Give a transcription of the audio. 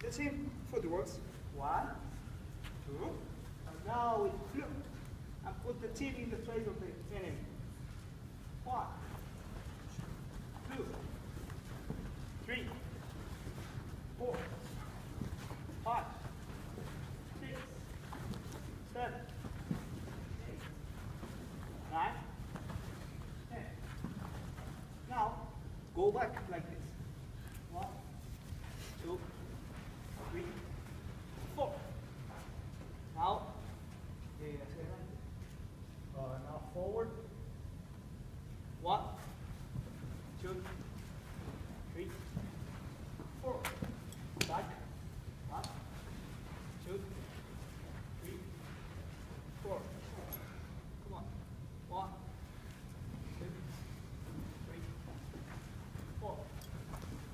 The same footworks. 1, 2, and now we flip and put the tip in the face of the enemy. 1, 2, 3, 4, 5, 6, 7, 8, 9, 10. Now, go back like this.